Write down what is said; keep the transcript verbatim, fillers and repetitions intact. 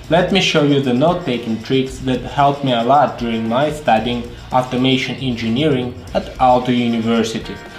Let me show you the note-taking tricks that helped me a lot during my studying automation engineering at Aalto University.